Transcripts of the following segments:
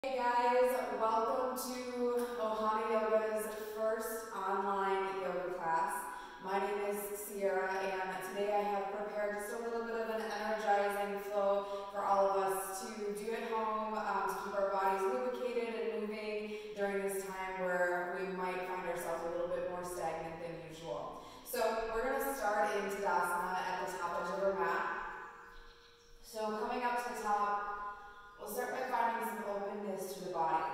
Hey guys, welcome to Ohana Yoga's first online yoga class. My name is Sierra and today I have prepared just a little bit of an energizing flow for all of us to do at home to keep our bodies lubricated and moving during this time where we might find ourselves a little bit more stagnant than usual. So we're going to start in Tadasana at the top edge of our mat. So coming up to the top, we'll start by finding some openness to the body.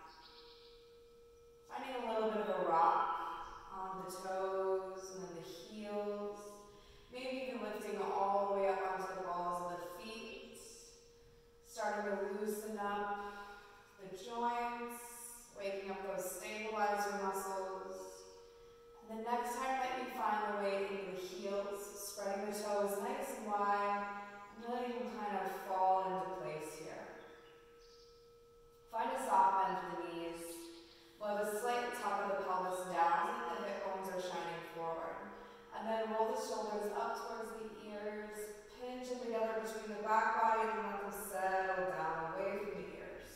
Finding a little bit of a rock on the toes and then the heels. Maybe even lifting all the way up onto the balls of the feet. Starting to loosen up the joints, waking up those stabilizer muscles. And the next time that you find the weight into the heels, spreading the toes nice and wide, and letting them kind of fall into place here. Find a soft bend to the knees. We'll have a slight top of the pelvis down so that the hip bones are shining forward. And then roll the shoulders up towards the ears, pinch them together between the back body and let them settle down away from the ears.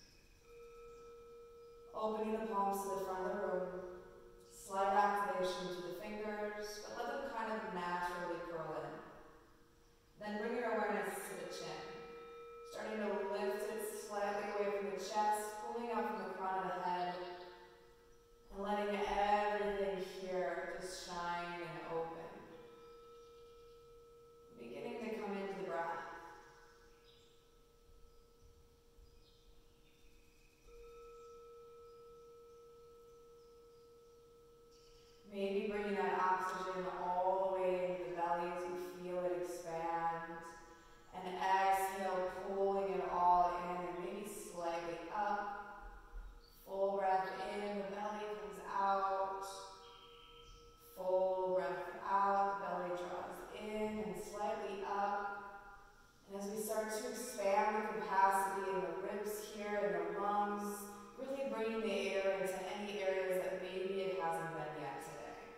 Opening the palms to the front of the room. Slight activation to the fingers, but let them kind of naturally curl in. Then bring your awareness to the chin. Starting to lift it slightly away from the chest, pulling up from the front of the head, and letting everything here just shine and open. Beginning to come into the breath. Maybe bringing that oxygen all the way into the belly as you feel it expand. And exhale, pulling it all in and maybe slightly up. Full breath in, the belly comes out. Full breath out, the belly draws in and slightly up. And as we start to expand the capacity in the ribs here and the lungs, really bringing the air into any areas that maybe it hasn't been yet today.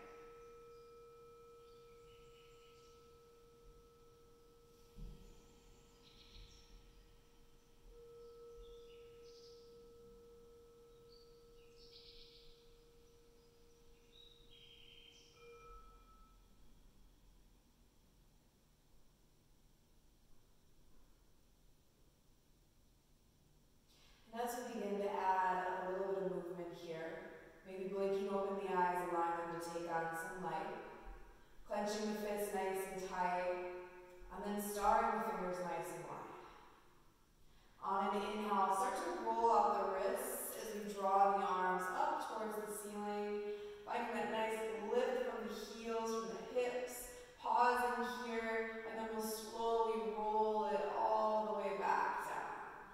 And as we begin to add a little bit of movement here, maybe blinking open the eyes, allowing them to take on some light. Clenching the fists nice and tight, and then starring the fingers nice and wide. On an inhale, start to roll out the wrists as we draw the arms up towards the ceiling, finding that nice lift from the heels, from the hips, pausing here, and then we'll slowly roll it all the way back down.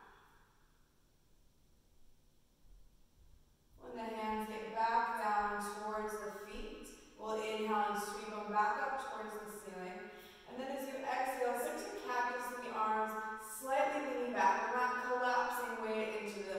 When the hands get back down towards the feet, we'll inhale and sweep them back up towards the ceiling. And then as you exhale, start to cactus the arms, slightly leaning back. We're not collapsing weight into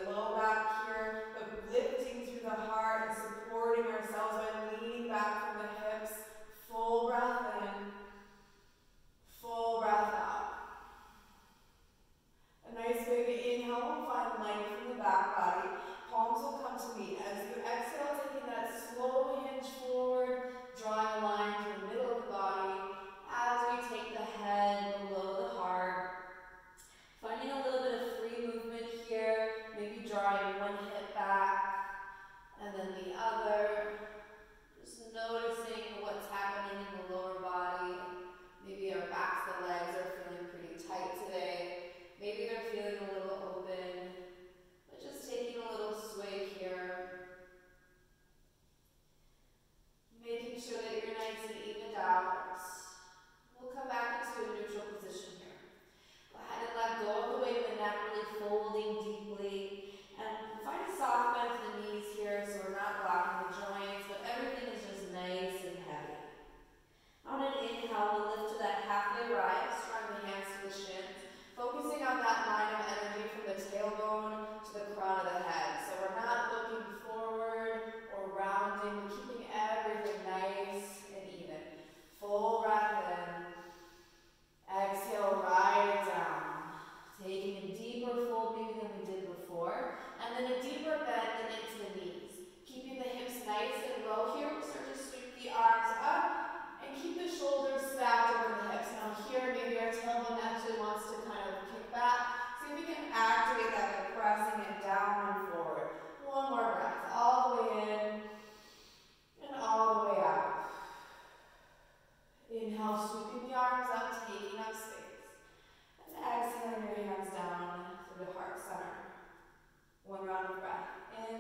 and then a deeper bend into the knees. Keeping the hips nice and low here, we'll start to sweep the arms up and keep the shoulders stacked over the hips. Now here, maybe our tailbone actually wants to kind of kick back. See if we can activate that by pressing it down and forward. One more breath, all the way in and all the way out. Inhale, sweeping the arms up, taking up space. And exhaling your hands down through the heart center. One round of breath in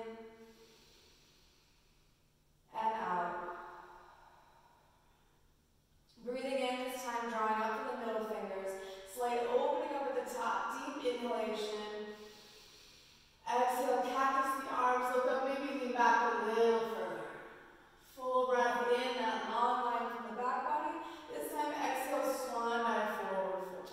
and out. Breathing in this time, drawing up from the middle fingers. Slight opening up at the top, deep inhalation. Exhale, cactus the arms, look up, maybe lean back a little further. Full breath in, that long line from the back body. This time, exhale, swan dive forward fold.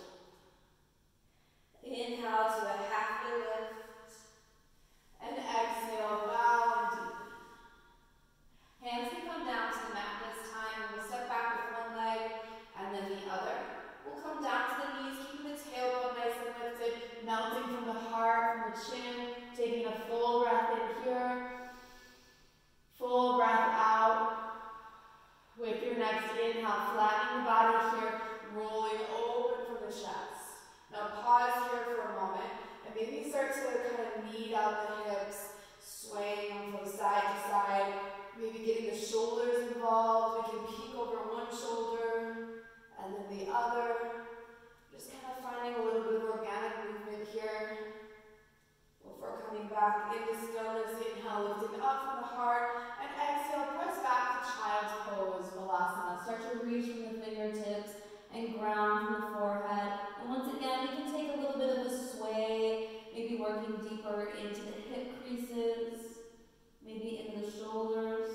Inhale to a halfway lift. And exhale, bow and deepen. Hands can come down to the mat this time, and we'll step back with one leg and then the other. We'll come down to the knees, keeping the tailbone nice and lifted, melting from the heart, from the chin, taking a full breath in here. Full breath out. With your next inhale, flattening the body here, rolling open from the chest. Now pause here for a moment, and maybe start to kind of knead out the hips, swaying them from side to side, maybe getting the shoulders involved. We can peek over one shoulder, and then the other. Just kind of finding a little bit of organic movement here. Before coming back into stillness, inhale, lifting up from the heart, and exhale, press back to child's pose, Balasana. Start to reach from the fingertips and ground from the forehead. And once again, we can take a little bit of a sway, maybe working deeper into the hip creases, maybe into the shoulders.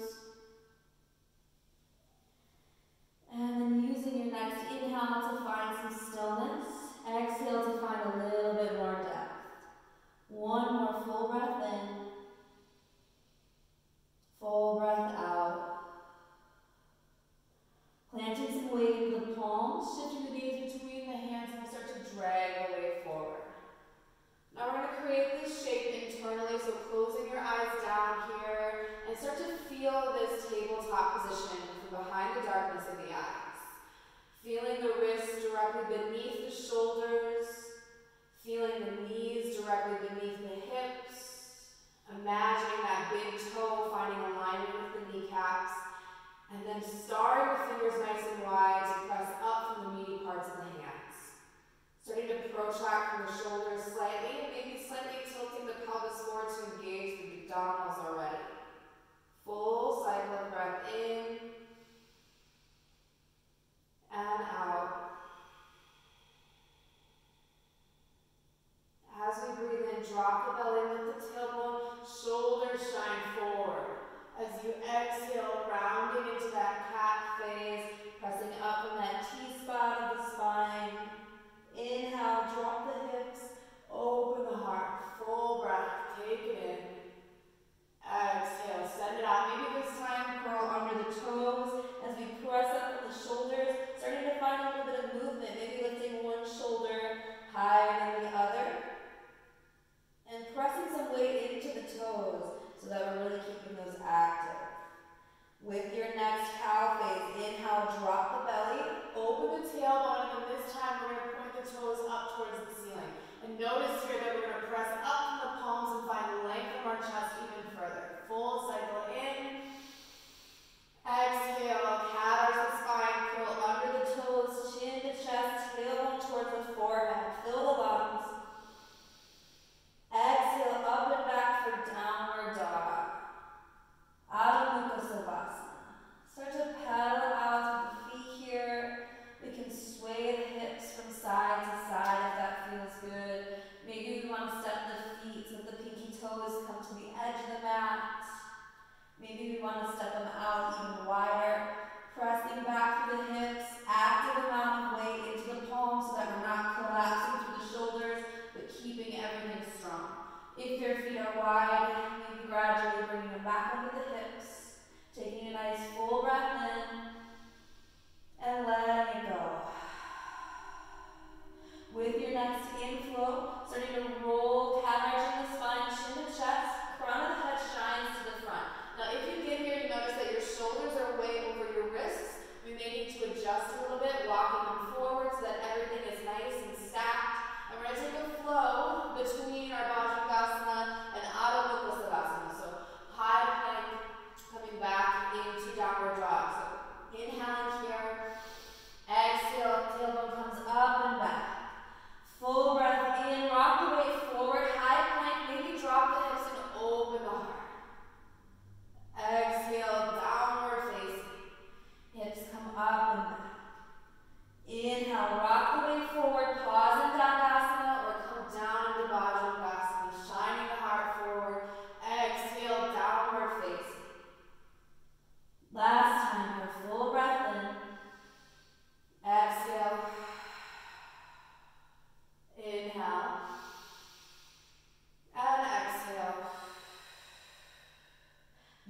And then using your next inhale to find some stillness, exhale to find a little bit more depth. One more full breath in, full breath out. Planting some weight into the palms, shifting the gaze between the hands, and we'll start to drag the way forward. Now we're going to create this shape internally, so closing your eyes down here, and start to feel this tabletop position from behind the darkness of the eyes. Feeling the wrists directly beneath the shoulders, feeling the knees directly beneath the hips, imagining that big toe finding alignment with the kneecaps, and then starting the fingers nice and wide to press up from the meaty parts of the hands. Starting to protract from the shoulders slightly, and maybe slightly tilting the pelvis forward to engage the abdominals already. Full cycle of breath in and out. As we breathe in, drop the belly, lift the tailbone, shoulders shine forward. As you exhale, rounding into that cat phase, pressing up from that T-spot of the spine. Inhale, drop the hips, open the heart, full breath, take it in. Exhale, send it out. Maybe this time curl under the toes as we press up from the shoulders, starting to find a little bit of movement, maybe lifting one shoulder higher than the other. And pressing some weight into the toes so that we're really keeping those active. With your next cow phase, inhale, drop the belly, open the tailbone, and then this time we're going to point the toes up towards the ceiling. And notice here that we're going to press up from the palms and find length from our chest even further. Full cycle in. Exhale, cat arch the spine, curl under the toes, chin to chest, tailbone towards the forehead. Fill the lungs. Exhale, up and back for downward dog. Adho Mukha Savasana. Start to pedal out with the feet here. We can sway the hips from side to side if that feels good. Maybe we want to step the feet so that the pinky toes come to the edge of the mat. Maybe we want to step them out even wider. Pressing back through the hips, active amount of weight into the palms so that we're not collapsing through the shoulders, but keeping everything strong. If your feet are wide, maybe gradually bringing them back under the hips, taking a nice full breath in, and letting it go. With your next inflow, starting to roll, cat arching the spine, chin to chest,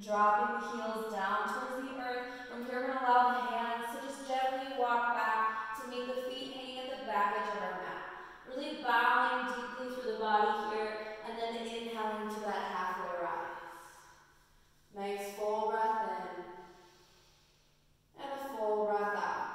Dropping the heels down towards the earth. From here, we're going to allow the hands to just gently walk back to meet the feet hanging at the back edge of our mat. Really bowing deeply through the body here, and then inhaling to that halfway rise. Nice full breath in, and a full breath out.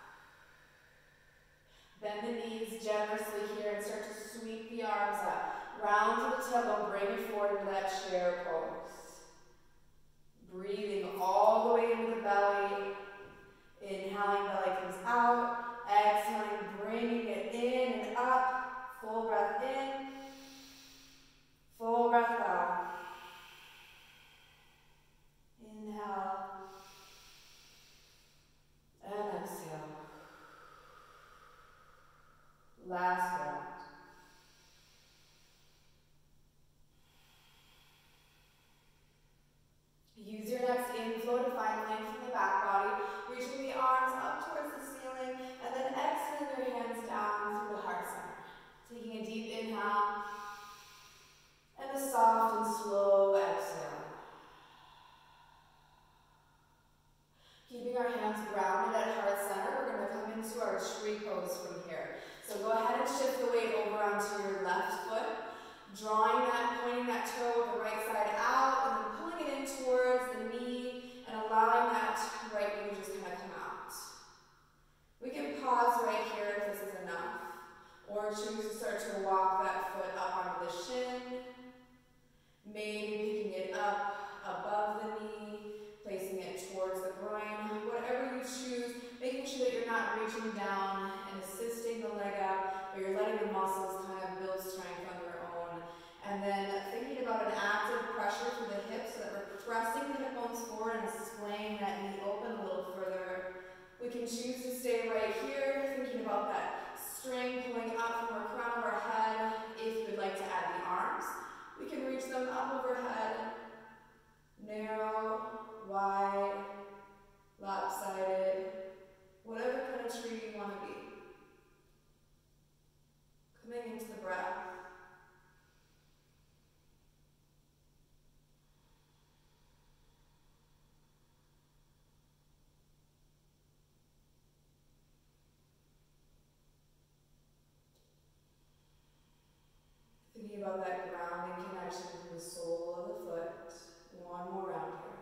Bend the knees generously here and start to sweep the arms up. Round to the tailbone, bring it forward into that chair pose. Breathing all the way into the belly. Inhaling, belly comes out. Exhaling, bringing it in and up. Full breath in. Full breath out. Inhale. And exhale. Last round. Use your next inflow to find length in the back body, reaching the arms up towards the ceiling, and then exhaling your hands down through the heart center. Taking a deep inhale, and a soft and slow exhale. Keeping our hands grounded at heart center, we're going to come into our tree pose from here. So go ahead and shift the weight over onto your left foot, pointing that toe of the right side out, and then pulling it in towards the knee, and allowing that right knee to just kind of come out. We can pause right here if this is enough, or choose to start to walk that foot up onto the shin, maybe picking it up above the knee, placing it towards the groin, whatever you choose, making sure that you're not reaching down and assisting the leg out, but you're letting the muscles kind of build strength on their own. And then thinking about an active pressure through the hips so that we're pressing the hip bones forward and splaying that knee open a little further. We can choose to stay right here, thinking about that string pulling up from our crown of our head. If you would like to add the arms, we can reach them up overhead, narrow, wide, lopsided, whatever kind of tree you want to be. Coming into the breath. Thinking about that grounding connection to the sole of the foot. One more round here.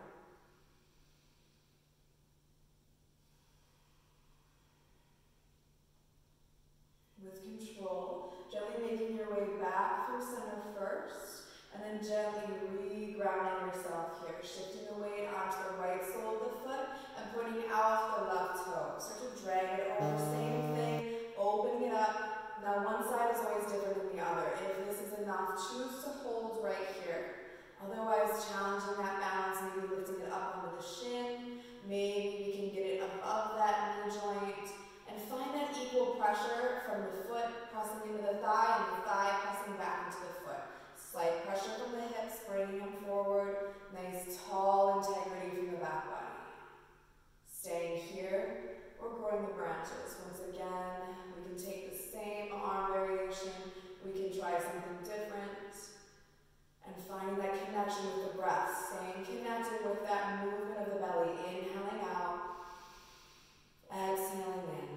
With control, gently making your way back through center first, and then gently re-grounding yourself here, shifting the weight onto the right sole of the foot and pointing out the left toe. Start to drag it over, same thing, opening it up. Now one side is always different than the other. If this is enough, choose to hold right here. Otherwise, challenging that balance, maybe lifting it up onto the shin, maybe we can get it above that knee joint. And find that equal pressure from the foot pressing into the thigh and the thigh pressing back into the foot. Slight pressure from the hips, bringing them forward. Nice tall integrity from the back body. Staying here or growing the branches. Once again, we can take the same arm variation. We can try something different. And finding that connection with the breath. Staying connected with that movement of the belly. Inhaling out. Exhaling in.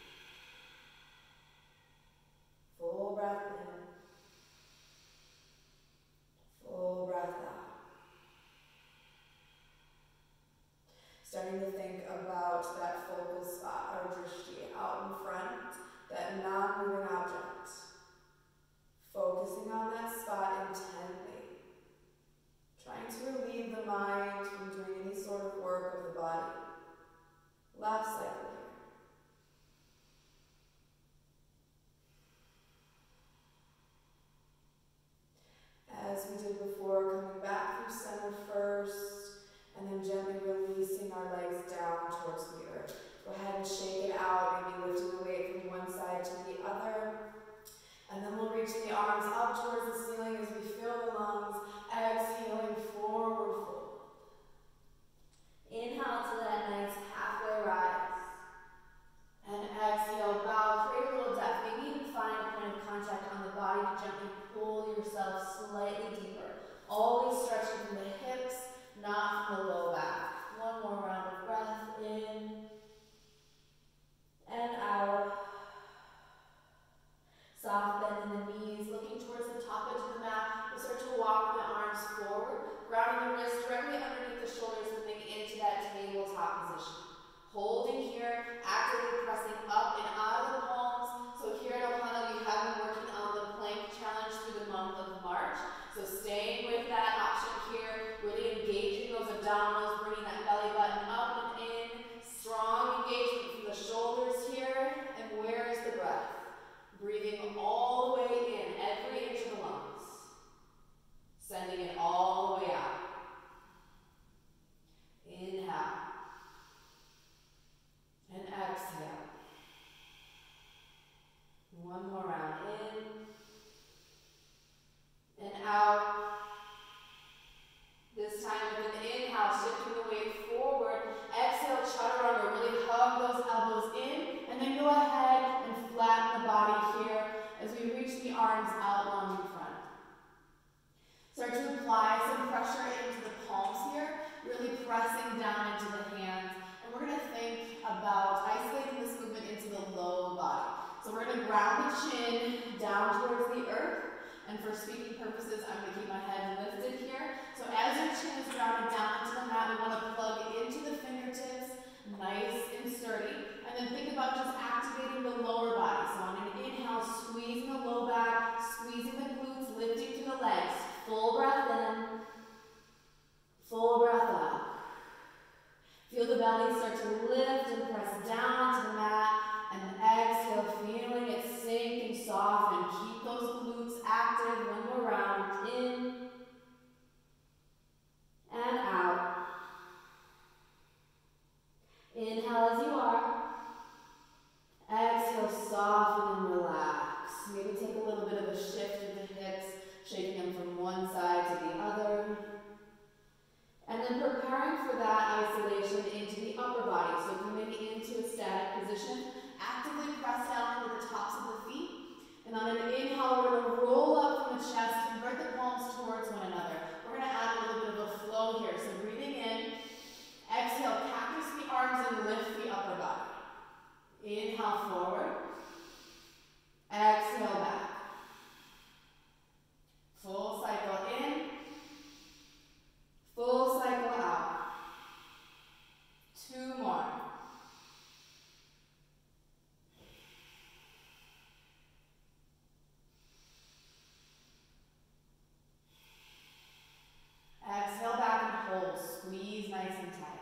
Full breath in. Full breath out. Starting to think about that focal spot, or drishti, out in front, that non-moving object. Focusing on that spot intently. Trying to relieve the mind from doing any sort of work of the body. Left cycle here. As we did before, coming back through center first, and then gently releasing our legs down towards the earth. Go ahead and shake it out, maybe lifting the weight from one side to the other. And then we'll reach the arms up towards the ceiling as we fill the lungs, exhaling forward fold. Inhale to that nice halfway rise. And exhale, bow, create a little depth. Maybe even find a point of contact on the body to gently pull yourself slightly deeper. Always stretching from the hips, not from pressing up and out of the palms. So here at Ohana, we have been working on the plank challenge through the month of March. So staying with that option here, really engaging those abdominals, bringing that belly button up and in. Strong engagement from the shoulders here. And where is the breath? Breathing all the way in, every inch of the lungs. Sending it all the way out. Inhale. And exhale. One more round in. And out. This time with an inhale, shifting the weight forward. Exhale, chaturanga, really hug those elbows in. And then go ahead and flatten the body here as we reach the arms out long in front. Start to apply some pressure into the palms here, really pressing down into the hands. And we're going to think about isolating this movement into the low body. So we're going to ground the chin down towards the earth. And for speaking purposes, I'm going to keep my head lifted here. So as your chin is grounded down into the mat, we want to plug into the fingertips, nice and sturdy. And then think about just activating the lower body. So on an inhale, squeezing the low back, squeezing the glutes, lifting through the legs. Full breath in, full breath out. Feel the belly start to lift and press down to the mat. And exhale, feeling it sink and soften. Keep those glutes active. One more round. In and out. Inhale as you are. Exhale, soften and relax. Maybe take a little bit of a shift with the hips, shaking them from one side to the other. And then preparing for that isolation into the upper body. So coming into a static position. Actively press down into the tops of the feet. And on an inhale, we're going to roll up from the chest, convert the palms towards one another. We're going to add a little bit of a flow here. So breathing in, exhale, cactus the arms and lift the upper body. Inhale forward. Exhale back. Full cycle in. Full cycle out. 2 more. Exhale back and hold. Squeeze nice and tight.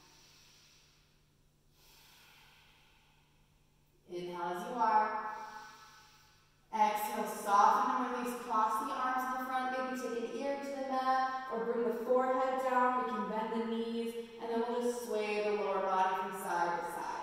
Inhale as you are. Exhale, soften and release. Cross the arms in the front. Maybe take an ear to the mat or bring the forehead down. We can bend the knees and then we'll just sway the lower body from side to side.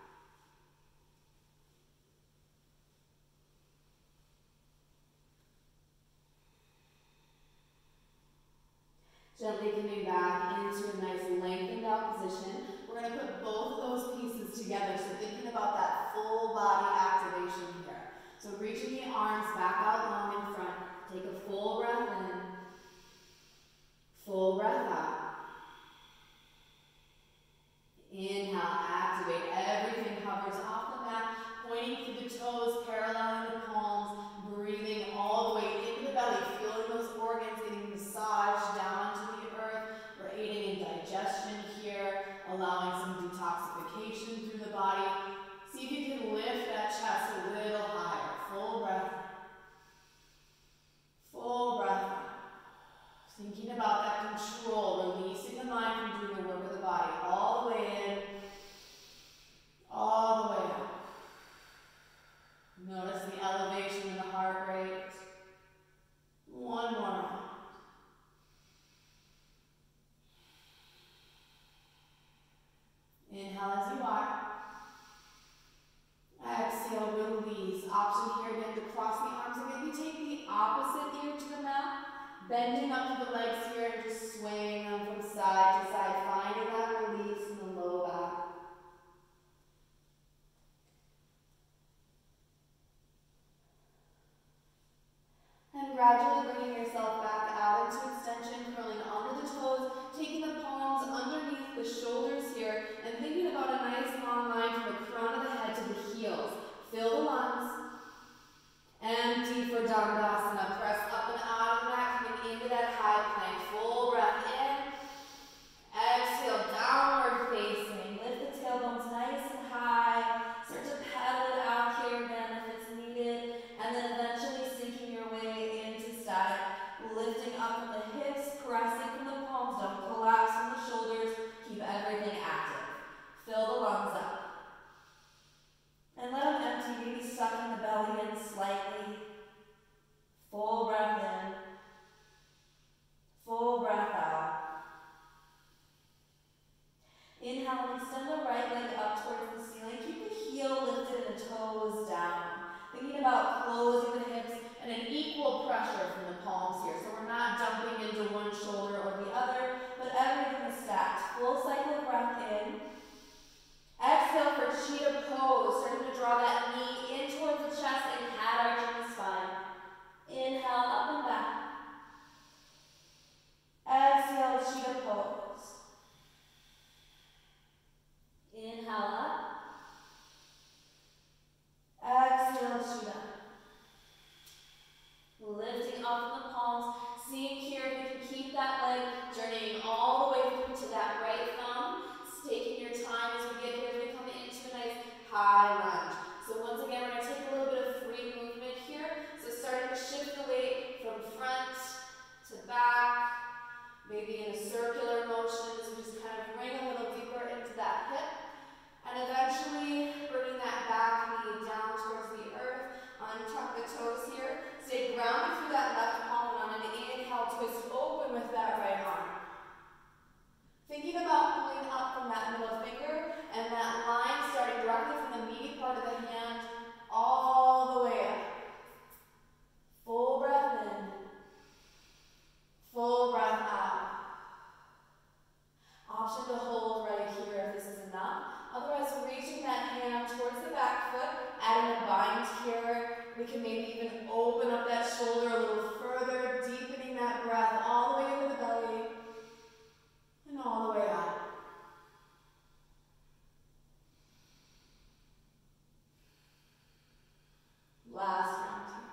Gently coming back into a nice lengthened out position. We're going to put both of those pieces together. So thinking about that full body activation here. So reaching the arms back out long in front. Take a full breath in. Full breath out. Inhale, activate. Everything hovers off the mat, pointing through the toes, paralleling the palms, breathing all the way into the belly, feeling those organs getting massaged down onto the earth. We're aiding in digestion here, allowing some detoxification through the body. See if you can lift that chest a little higher. Full breath. Full breath. Thinking about that control, releasing the mind from doing the work of the body. All the way in, all the way out. Notice the elevation in the heart rate. One more round. Inhale as you are. Exhale, release. Option here again to cross the arms and maybe take the opposite ear to the mat. Bending up to the legs here and just swaying them from side to side, finding that release in the low back. And gradually bringing yourself back out into extension, curling under the toes, taking the palms underneath the shoulders here, and thinking about a nice long line from the crown of the head to the heels. Fill the lungs. Empty for Dandasana. Press up and out of the mat, coming into that high plank. Full breath in. Exhale, down up the hips, pressing from the palms, don't collapse from the shoulders, keep everything active. Fill the lungs up. And let them empty, maybe sucking the belly in slightly. Full breath in. Full breath out. Inhale and extend the right leg up towards the ceiling. Keep the heel lifted and the toes down. Thinking about closing the hips and an equal pressure from the palms here. So we're not dumping into one shoulder or the other, but everything is stacked. Full cycle of breath in. Exhale for cheetah pose. Starting to draw that knee in towards the chest and cat arching the spine. Inhale, up and back. Exhale, cheetah pose. Inhale up. Exhale, cheetah. Lifting up from the palms. Seeing here if we can keep that leg journeying all the way through to that right thumb. Taking your time as we get here, as we come into a nice high lunge. So once again, we're going to take a little bit of free movement here. So starting to shift the weight from front to back. Maybe in a circular motion as we just kind of bring a little deeper into that hip. And eventually bringing that back knee down towards the earth. Untuck the toes here. Stay grounded through that left palm, and on an inhale, twist open with that right arm. Thinking about pulling up from that middle finger and that line starting directly from the meaty part of the hand all the way up. Full breath in. Full breath out. Option to hold right here if this is enough. Otherwise, reaching that hand towards the back foot, adding a bind here. We can maybe even open up that shoulder a little further, deepening that breath all the way into the belly and all the way out. Last round here.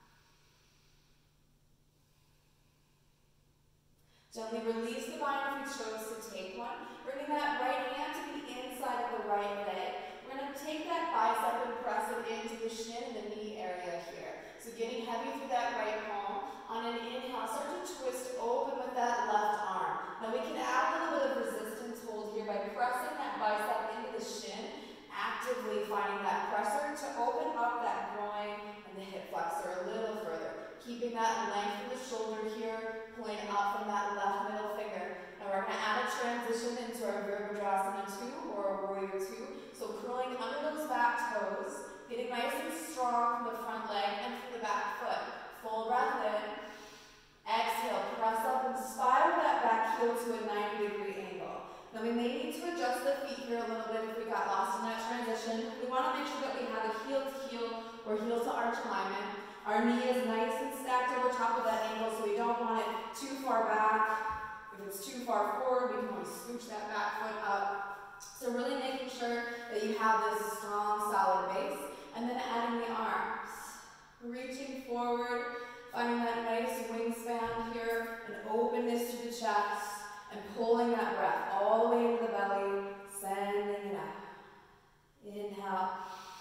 Gently release the bind if you chose to take one. Bringing that right hand to the inside of the right leg. We're going to take that bicep and press it into the shin and the knee area here. So getting heavy through that right palm. On an inhale, start to twist open with that left arm. Now we can add a little bit of resistance hold here by pressing that bicep into the shin, actively finding that pressor to open up that groin and the hip flexor a little further. Keeping that length of the shoulder here, pulling up from that left middle finger. Now we're going to add a transition into our Virabhadrasana 2 or Warrior 2. So curling under those back toes, getting nice and strong from the front leg and from the back foot. Full breath in. Exhale, press up and spiral that back heel to a 90-degree angle. Now we may need to adjust the feet here a little bit if we got lost in that transition. We want to make sure that we have a heel to heel or heel to arch alignment. Our knee is nice and stacked over top of that ankle, so we don't want it too far back. If it's too far forward, we can always scooch that back foot up. So really making sure that you have this strong, solid base. And then adding the arms. Reaching forward, finding that nice wingspan here, an openness to the chest, and pulling that breath all the way into the belly, sending it out. Inhale,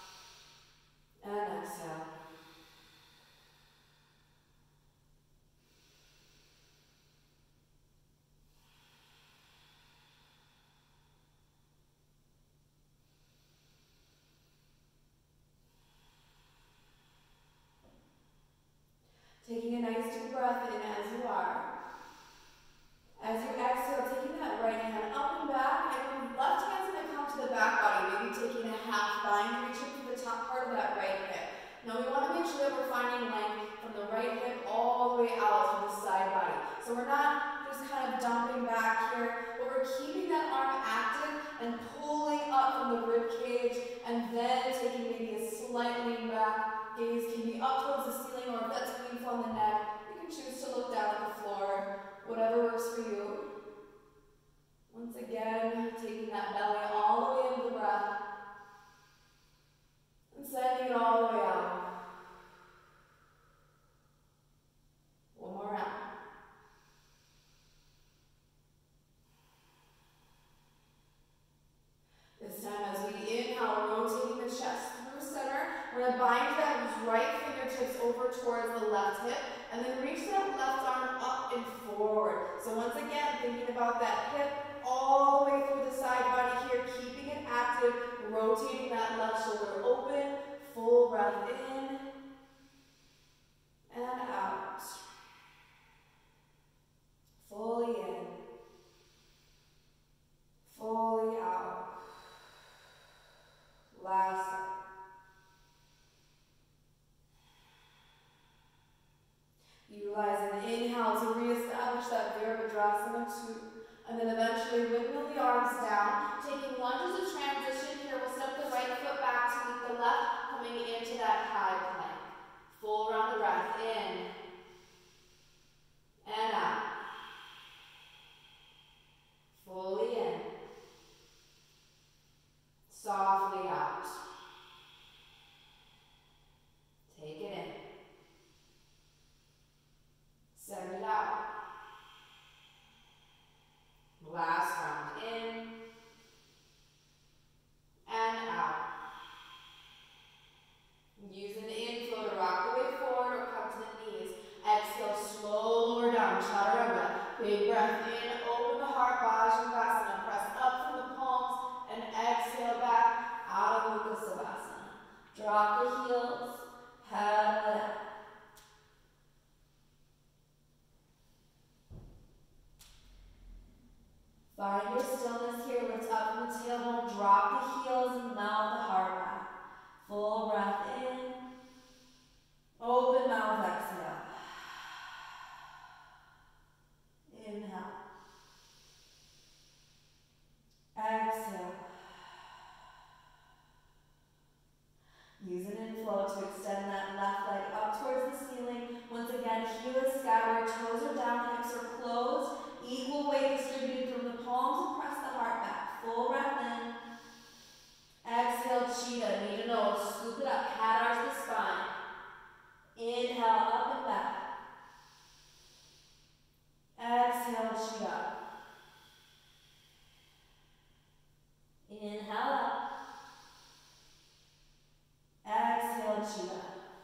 and exhale. Taking a nice deep breath in as you are. As you exhale, taking that right hand up and back, and left hand's going to come to the back body, maybe taking a half bind, reaching to the top part of that right hip. Now we want to make sure that we're finding length from the right hip all the way out to the side body. So we're not just kind of dumping back here, but we're keeping that arm active and pulling up from the rib cage, and then taking maybe a slight lean back. Gaze can be up towards the ceiling, or if that's painful on the neck, you can choose to look down at the floor, whatever works for you. Once again, taking that belly all the way into the breath, and sending it all the way out. One more round. This time as we inhale, rotating the chest through center, we're going to bind that right forward. So once again, thinking about that hip all the way through the side body here, keeping it active, rotating that left shoulder open, full breath in and out. Fully in, fully out. Last time. Utilize an inhale to reestablish that Virabhadrasana 2. And then eventually windmill the arms down. Taking lunges of transition here, we'll step the right foot back to meet the left, coming into that high plank. Full round of breath in and out. Fully in. Softly out. Take it in. Send it out. Last round in and out. Use an inflow to rock the way forward or come to the knees. Exhale, slow lower down, chaturanga. Big breath in, open the heart, Bhajangasana. Press up from the palms and exhale back out of Mukha Savasana. Drop the heels, head it out. Find your stillness here, lift up from the tailbone, drop the heels and melt the heart back. Full breath in, open mouth, exhale. Inhale. Exhale. Use an inflow to extend that left leg up towards the ceiling. Once again, heel is scattered, toes are down, hips are closed. Equal weight distributed from the palms and press the heart back. Full breath in. Exhale, cheetah, knee to nose. Scoop it up, cat arch the spine. Inhale, up and back. Exhale, cheetah. Inhale up. Exhale, cheetah.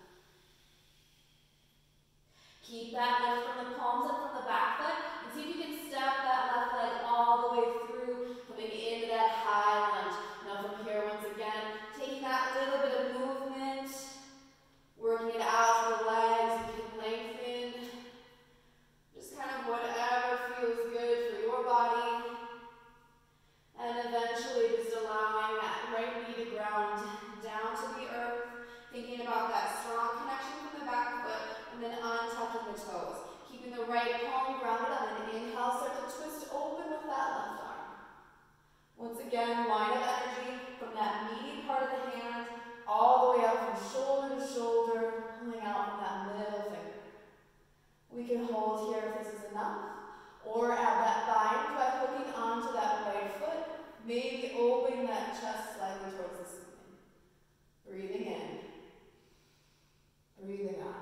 Keep that lift from the palms and from the back foot. And see if you can step that left leg all the way through, coming into that high lunge. Now from here, once again, taking that little bit of movement, working it out through the legs. You can lengthen. Just kind of whatever feels good for your body. And eventually just allowing that right knee to ground down to the earth. Thinking about that strong connection from the back foot and then untucking the toes. Keeping the right palm grounded on an inhale, start to twist open with that left arm. Once again, line of energy from that meaty part of the hand all the way up from shoulder to shoulder, pulling out from that middle finger. We can hold here if this is enough, or add that bind by hooking onto that right foot, maybe opening that chest slightly towards the ceiling. Breathing in, breathing out.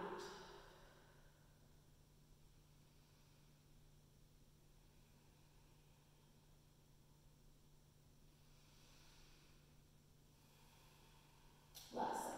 Last cycle.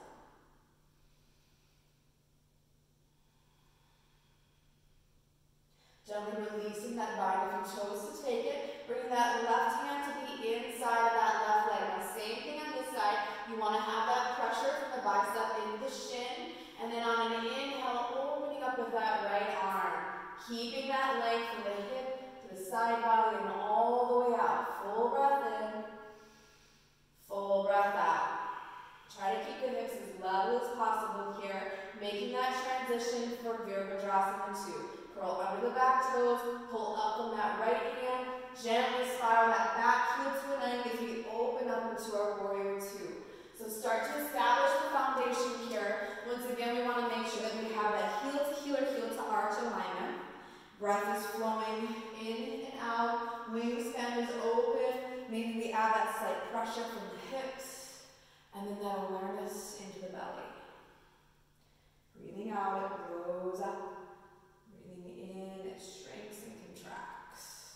Gently releasing that bind if you chose to take it. Bringing that left hand to the inside of that left leg. Now same thing on this side. You want to have that pressure from the bicep into the shin. And then on an inhale, opening up with that right arm. Keeping that length from the hip to the side body and all the way out. Full breath in. Full breath out. Try to keep the hips as level as possible here. Making that transition for Virabhadrasana 2. Curl under the back toes, pull up on that right hand, gently spiral that back heel to an end as we open up into our warrior 2. So start to establish the foundation here. Once again, we want to make sure that we have that heel to heel or heel to arch alignment. Breath is flowing in and out, wingspan is open. Maybe we add that slight pressure from the hips, and then that awareness into the belly. Breathing out, it blows up. Breathing in, it shrinks and contracts.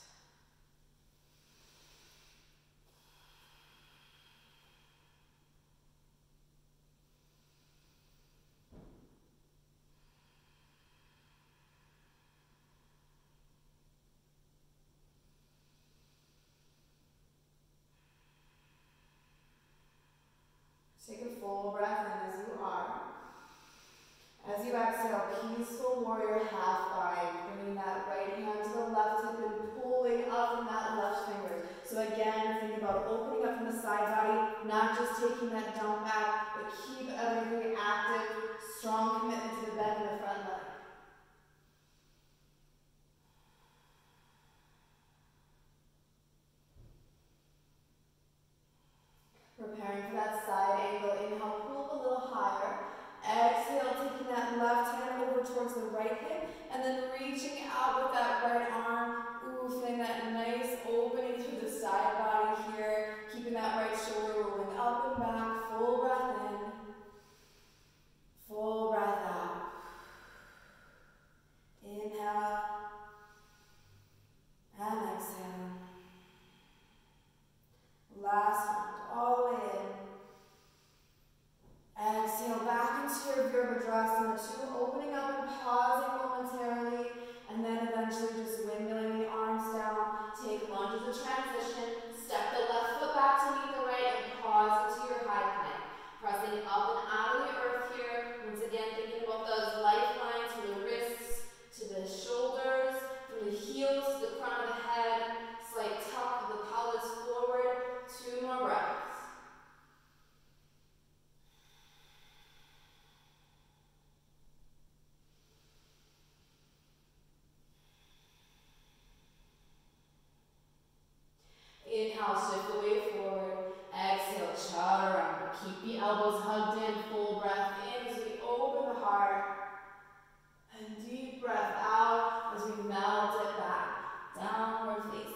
we're opening up from the side body, not just taking that jump back, but keep everything active, strong commitment to the bend in the front leg. Preparing for that side angle. Inhale, pull up a little higher. Exhale, taking that left hand over towards the right hip, and then reaching out with that right arm. Ooh, feeling that nice opening through the side body here. Keeping that right shoulder rolling up and back. Full breath in. Full breath out. Inhale. And exhale. Last round, all the way in. Exhale, back into your Virabhadrasana 2, opening up and pausing momentarily, and then eventually just windmilling the arms down. Take lunge as a transition, step the left foot back to meet the right, and pause into your high plank. Pressing up and out of the earth here. Once again, thinking about those lifelines from the wrists to the shoulders, from the heels to the crown of the head. Slight tuck of the pelvis forward. 2 more breaths. Inhale, shift the weight forward. Exhale, chaturanga. Keep the elbows hugged in. Full breath in as we open the heart. And deep breath out as we melt it back. Downward facing.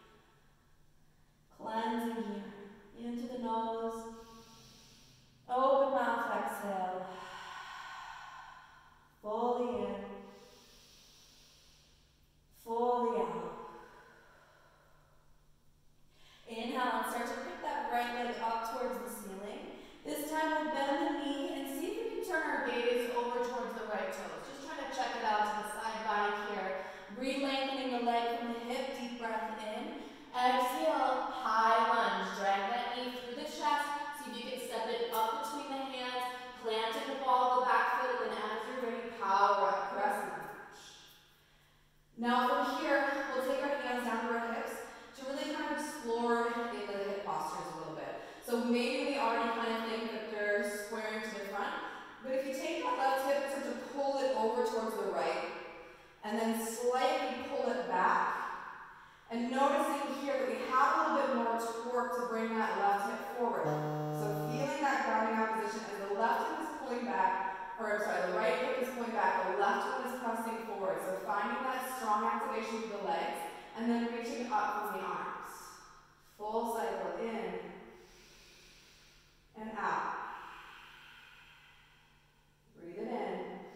Cleansing here. Into the nose. Open mouth, exhale. Fully in. Fully out. Inhale and start to pick that right leg up towards the ceiling. This time we'll bend the knee and see if we can turn our gaze over towards the right toes. Just trying to check it out to the side body here. Re-lengthening the leg from the hip, deep breath in. Exhale, high lunge. Drag that knee through the chest. See if you can step it up between the hands. Planting the ball of the back foot, and then as you're ready, power up, crescent lunge. Now from here, we'll take our hands down to our hips to really kind of explore in the hip postures a little bit. So maybe we already kind of think that they're squaring to the front, but if you take that left hip, start to pull it over towards the right, and then slightly pull it back, and noticing here that we have a little bit more torque to bring that left hip forward. So feeling that grounding out position as the left hip is pulling back, the right hip is pulling back, the left one is pressing forward. So finding that strong activation through the legs, and then reaching up from the arms. Full cycle in and out. Breathe it in.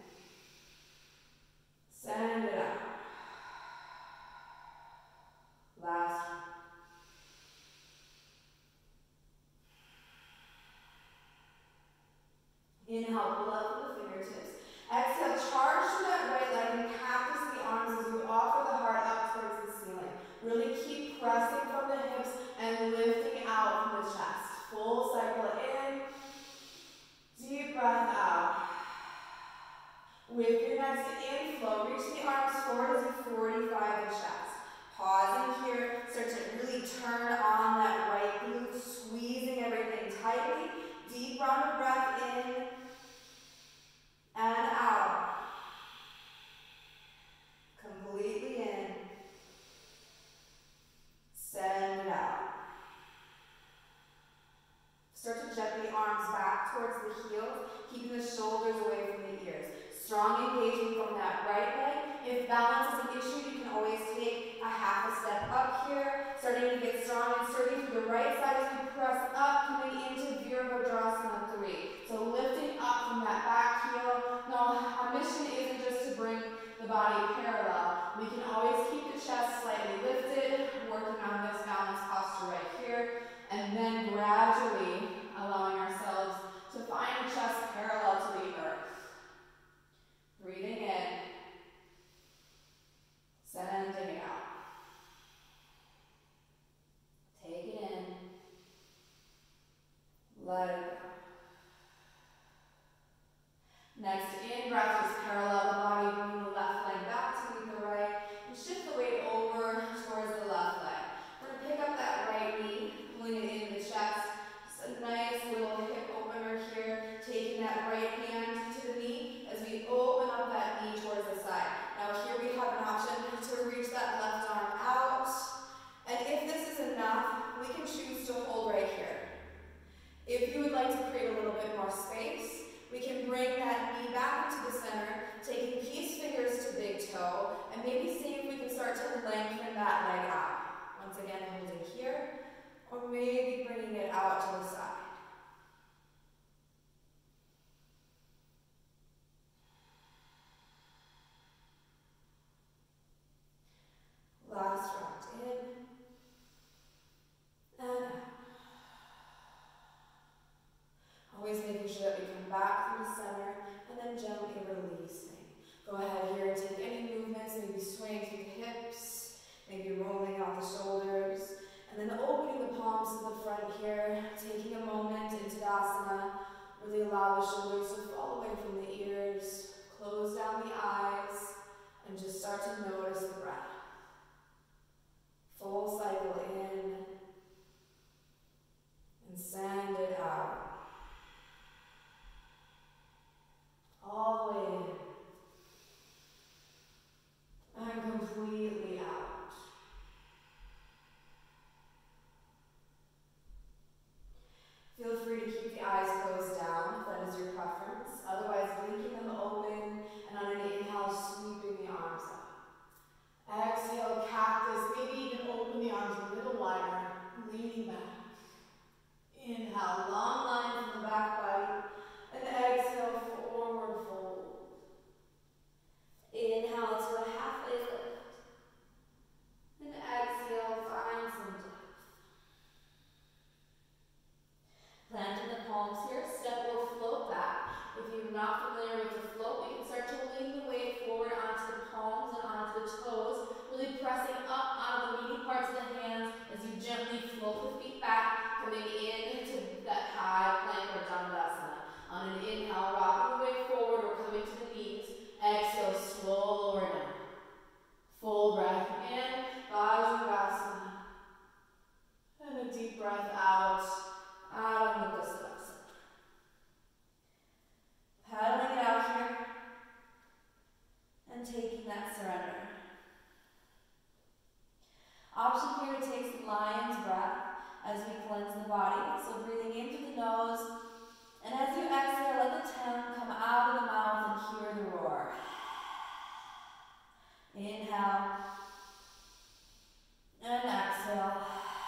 Send it out. Last one. Inhale, pull up with the fingertips. Exhale, charge through that right leg and cactus the arms as we offer the heart up towards the ceiling. Really keep pressing from the hips and lifting out from the chest. Full cycle in. Deep breath out. With your next inflow, reach the arms forward as you 45 the chest. Pausing here, start to really turn on that right glute, squeezing everything tightly. Deep round of breath in and out. Completely in. Send it out. Start to jet the arms back towards the heels, keeping the shoulders away from the ears. Strong engagement from that right leg. If balance is an issue, you can always take a half a step up here, starting to get strong and sturdy through the right side as we press up, coming into Virabhadrasana 3. So lifting up from that back heel. Now, our mission isn't just to bring the body parallel. We can always keep the chest slightly lifted, working on this balance posture right here, and then gradually allowing ourselves to find the chest parallel to the earth. Breathing in, sending it out. Take it in, let it go. Next in-breath, just parallel the body, bringing the left leg back to meet the right, and shift the weight over towards the left leg. We're going to pick up that right knee, pulling it again here, taking a moment into Tadasana. Really allow the shoulders to fall away from the ears. Close down the eyes and just start to notice the breath. Full cycle in and send it out. All the way in and completely out. Feel free to keep the eyes closed down if that is your preference. Otherwise, blinking them open and on an inhale, sweeping the arms up. Exhale, cactus. Maybe even open the arms a little wider, leaning back. Inhale, long line from the back body. And exhale, forward fold. Inhale to a halfway lift. And exhale, find some depth. Planting the palms here, step or float back. If you're not familiar with the float, we can start to lean the weight forward onto the palms and onto the toes, really pressing up out of the meaty parts of the hands as you gently float the feet back, coming into that high plank or Dandasana. On an inhale, rocking the way forward or coming to the knees. Exhale, slow lower down. Full breath in, Vajrasana. And a deep breath out. Out of Muktasana. Paddling it out here and taking that surrender. Option here to take lion's breath as we cleanse the body. So breathing in through the nose, and as you exhale, let the tongue come out of the mouth and hear the roar. Inhale and exhale.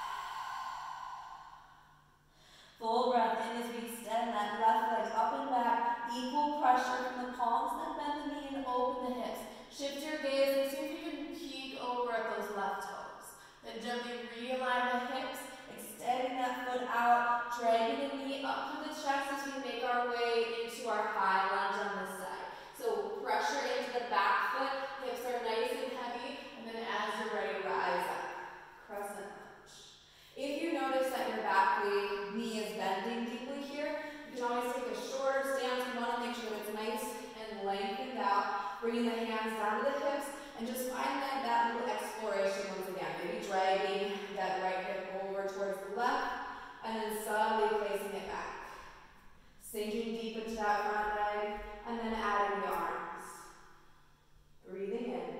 Full breath in as we extend that left leg up and back. Equal pressure from the palms, then bend the knee and open the hips. Shift your gaze and see if you can peek over at those left toes. Then gently realign the hips, extending that foot out, dragging the knee up through the chest as we make our way into our high lunge on this side. So pressure into the back foot, hips are nice and heavy, and then as you're ready, rise up. Crescent lunge. If you notice that your back knee is bending deeply here, you can always take a shorter stance. You want to make sure it's nice and lengthened out, bringing the hands down to the hips, and just find that little exploration once again. Maybe dragging that right hip over towards the left, and then subtly placing it back. Sinking deep into that front leg, and then adding the arms. Breathing in.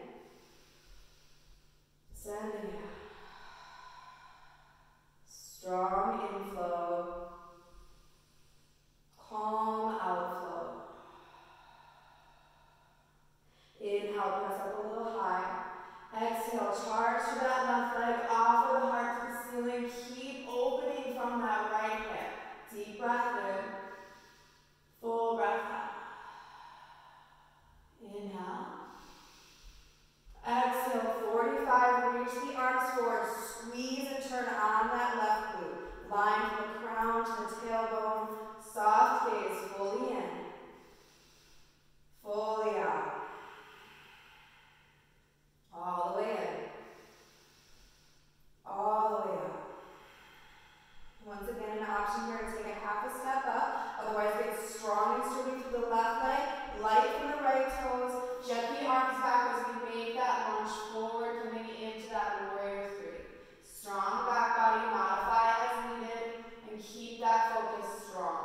Sending out. Strong inflow. Calm outflow. Inhale, press up a little high. Exhale, charge to that left leg, offer the heart to the ceiling. Keep opening from that right hip. Deep breath in. Full breath out. Inhale. Exhale, 45, reach the arms forward. Squeeze and turn on that left glute. Line from the crown to the tailbone. Soft gaze, fully in. Fully out. All the way in. All the way out. Once again, an option here to take a half a step up. Otherwise, get strong and sturdy through the left leg. Light from the right toes. Jet the arms back as we make that lunge forward, coming into that warrior three. Strong back body, modify as needed, and keep that focus strong.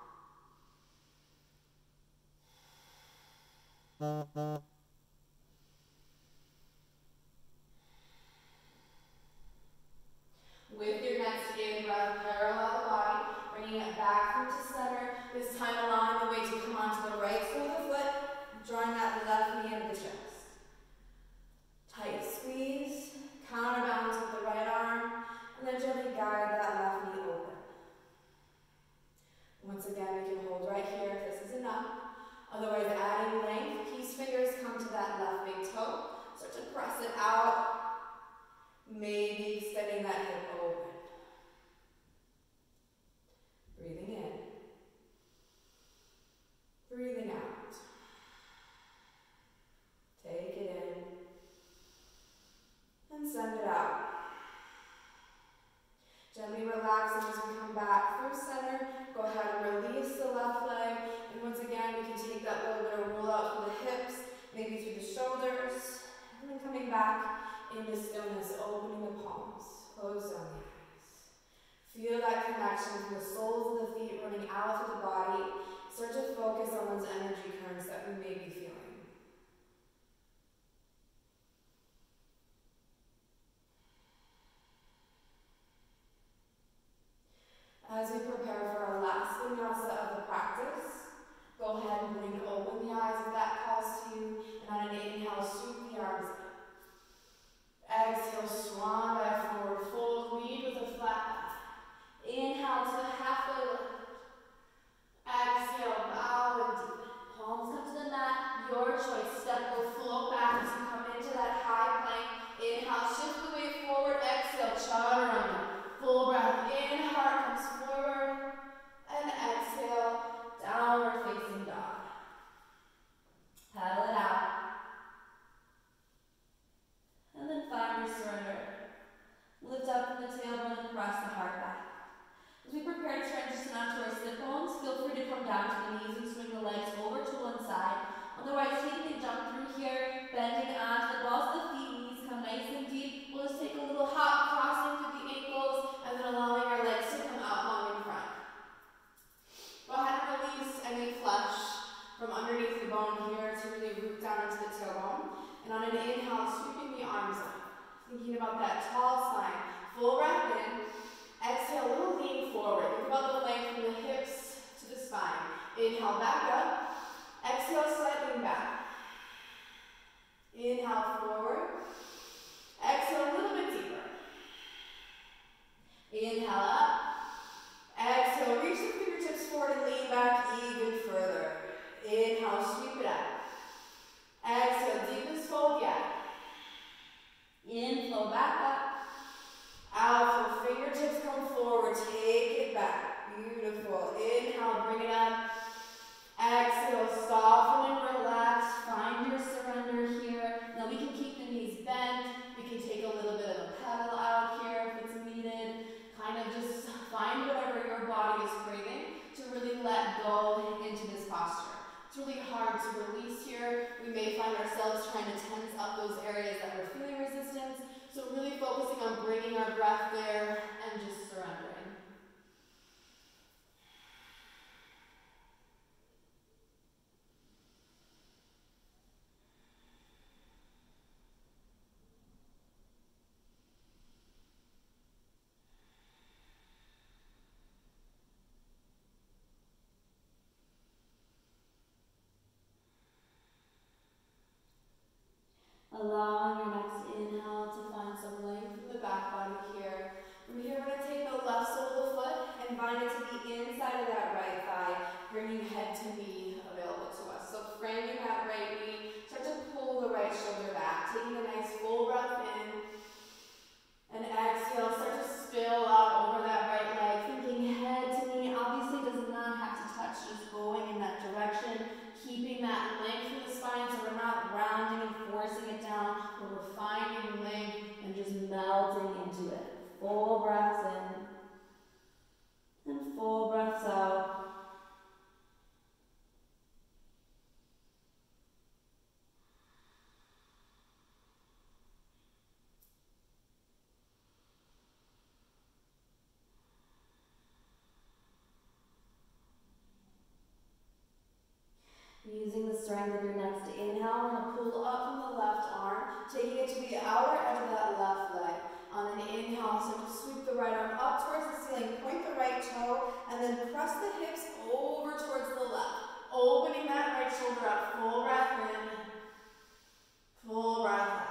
With your next in breath, parallel the body, bringing it back through to center. This time allowing the weight to come onto the right sole of the foot, drawing that left knee into the chest. Tight squeeze, counterbalance with the right arm, and then gently guide that left knee open. Once again, we can hold right here if this is enough. Otherwise, adding length, peace fingers come to that left big toe. Start to press it out. Maybe extending that hip open. Breathing in. Breathing out. Take it in. And send it out. Gently relaxing as we come back through center. Go ahead and release the left leg. And once again, we can take that little bit of roll out through the hips, maybe through the shoulders. And then coming back into stillness, opening the palms. Close down the eyes. Feel that connection from the soles of the feet running out through the body. Start to focus on those energy currents that we may be feeling. As we prepare for our last vinyasa of the practice, go ahead and blink open the eyes if that calls to you. And on an inhale, sweep the arms up. Exhale, swan dive forward, fold, lead with a flat back. Inhale to the halfway lift. Exhale, bow and deepen. Palms come to the mat, your choice. Step or float back as you come into that high plank. Inhale, shift the weight forward. Exhale, chaturanga. Full breath in, heart comes forward. And exhale, downward facing dog. Paddle it out. And then find your surrender. Lift up from the tailbone and press the heart back. As we prepare to transition onto our sit bones, feel free to come down to the knees and swing the legs over to one side. Otherwise, taking a jump through here, bending onto the balls of the feet, knees come nice and deep. We'll just take a little hop, crossing through the ankles, and then allowing our legs to come out long in front. Go ahead and release any flesh from underneath the bone here to really root down into the tailbone. And on an inhale, sweeping the arms up. Thinking about that tall spine. Full breath in. Exhale, a little lean forward. Think about the length from the hips to the spine. Inhale, back up. Exhale, slightly back. Inhale, forward. Exhale, a little bit deeper. Inhale up. Exhale, reach the fingertips forward and lean back even further. Inhale, sweep it up. Exhale, deepest fold yet. In, flow back up. Out, flow, fingertips come forward. Take it back. Beautiful. Inhale, bring it up. Exhale, soften and relax. Find your surrender here. Now we can keep the knees bent. We can take a little bit of a pedal out here if it's needed. Kind of just find whatever your body is craving to really let go into this posture. It's really hard to release here. We may find ourselves trying to tense up those areas that we're feeling resistance. So really focusing on bringing our breath there and just surrendering. Allowing your next inhale to find some length in the back body here. From here, we're going to take the left sole of the foot and bind it to the inside of that right thigh, bringing head to knee available to us. So framing that right knee, start to pull the right shoulder back, taking a nice full breath in, and exhale, start to spill out over that right leg, thinking head to knee obviously does not have to touch, just going in that direction. Keeping that length in the spine so we're not rounding and forcing it down, but we're finding length and just melting into it. Full breaths in and full breaths out. Using the strength of your next inhale, we're going to pull up from the left arm, taking it to the outer edge of that left leg. On an inhale, so just sweep the right arm up towards the ceiling, point the right toe, and then press the hips over towards the left. Opening that right shoulder up, full breath in, full breath out.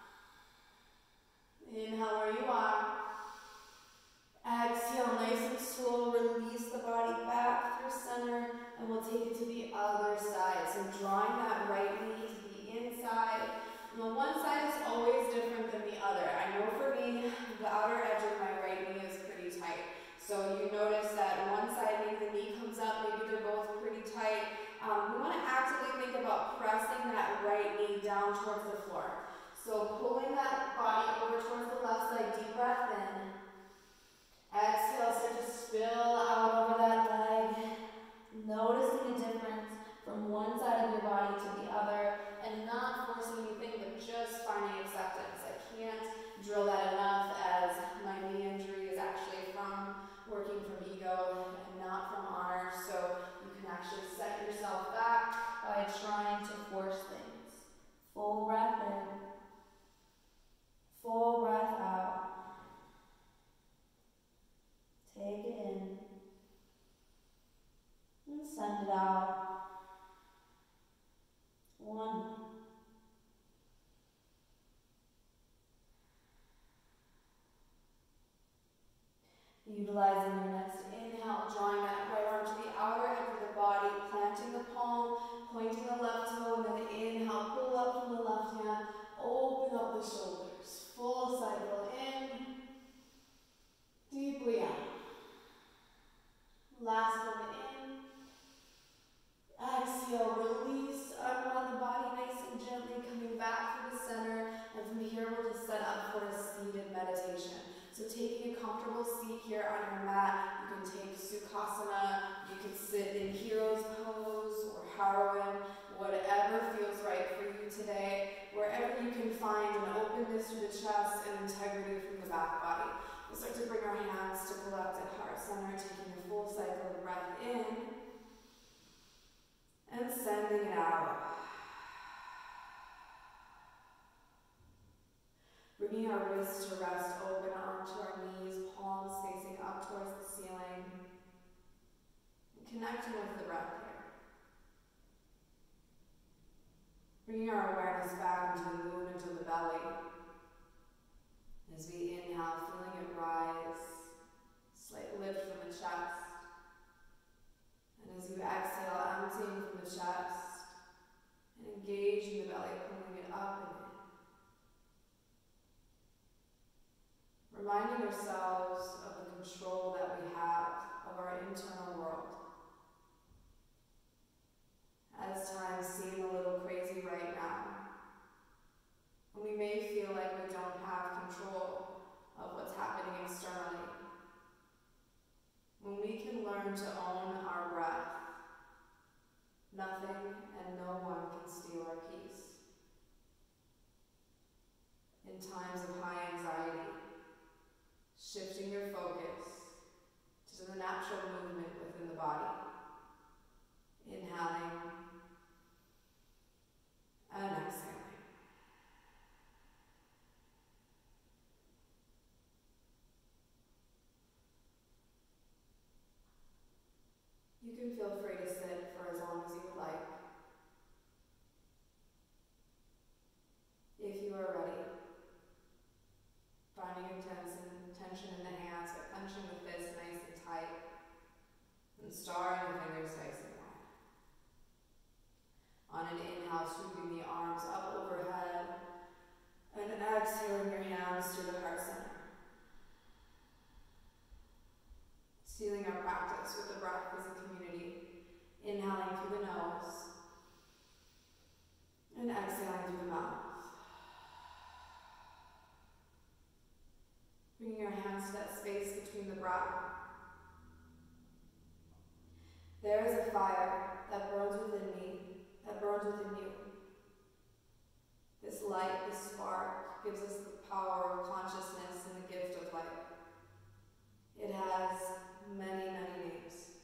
Inhale where you are. Exhale, nice and slow, release the body back through center, and we'll take it to the other side. So drawing that right knee to the inside. Now one side is always different than the other. I know for me, the outer edge of my right knee is pretty tight. So you notice that one side, maybe the knee comes up, maybe they're both pretty tight. We want to actively think about pressing that right knee down towards the floor. So pulling that body over towards the left side that enough, as my knee injury is actually from working from ego and not from honor, so you can actually set yourself back by trying to force things. Full breath in, full breath out. Take it in and send it out. One. Utilizing your next inhale, drawing that right arm to the outer edge of the body, planting the palm, pointing the left toe, and then inhale, pull up from the left hand, open up the shoulders. Full cycle in, deeply out. Last one in. Exhale, release, unwind the body nice and gently, coming back to the center, and from here we'll just set up for a seated meditation. So taking a comfortable seat here on your mat, you can take Sukhasana, you can sit in Hero's Pose or Heroine, whatever feels right for you today, wherever you can find an openness to the chest and integrity from the back body. We'll start to bring our hands to collect at heart center, taking a full cycle of breath in and sending it out. Bringing our wrists to rest, open onto our knees, palms facing up towards the ceiling. And connecting with the breath here. Bringing our awareness back into the movement of the belly. As we inhale, feeling it rise, slight lift from the chest. And as you exhale, emptying from the chest and engaging the belly, pulling it up and in. Reminding ourselves of the control that we have of our internal world. As times seem a little crazy right now, and we may feel like we don't have control of what's happening externally, when we can learn to own our breath, nothing and no one can steal our peace. In times of high anxiety, shifting your focus to the natural movement within the body. Inhaling and exhaling. You can feel free to sit for as long as you would like. If you are ready, finding tension in the hands, but clenching the fists nice and tight, and starring the fingers nice and wide. On an inhale, sweeping the arms up overhead, and exhaling your hands to the heart center. Sealing our practice with the breath as a community, inhaling through the nose, and exhaling through the mouth. Bringing your hands to that space between the brow. There is a fire that burns within me, that burns within you. This light, this spark, gives us the power of consciousness and the gift of life. It has many, many names.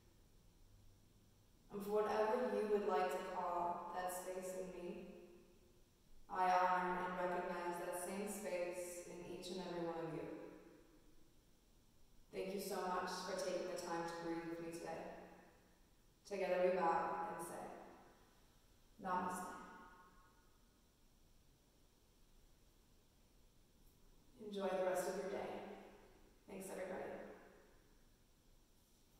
And for whatever you would like to call that space in me, I honor and recognize that same space in each and every one of you. Thank you so much for taking the time to breathe with me today. Together we bow and say, Namaste. Enjoy the rest